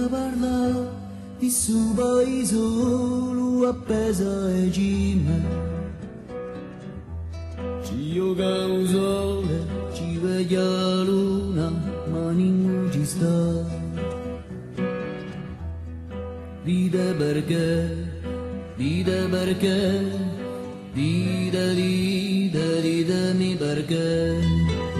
parla di suo paese lui appesa e cime ci gioca il sole ci veglia la luna ma nessuno ci sta dite perché ditemi perché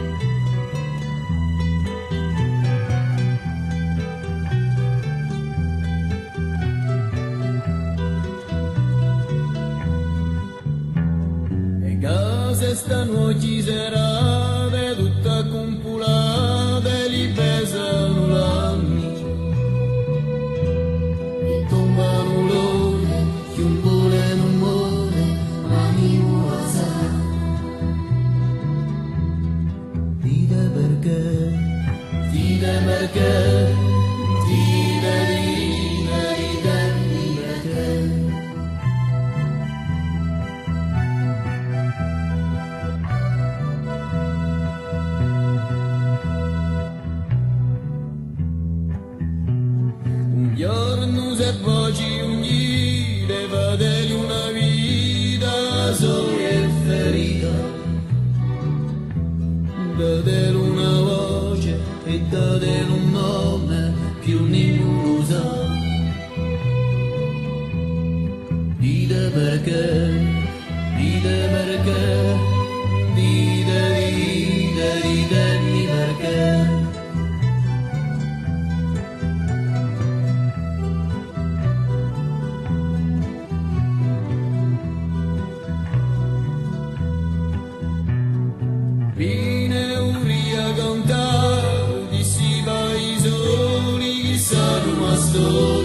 se stanno ci serate tutta compulate li pesano l'anni e tombano l'ore che un pure non muore ma mi muosa dite perché ditemi perché giorno se voci unire vadeli una vita sola e ferita dadeli una voce e dadeli un nome più nessuno sa dite perché ditemi perché Vine ubriaco di si paesoni, chissà come sto.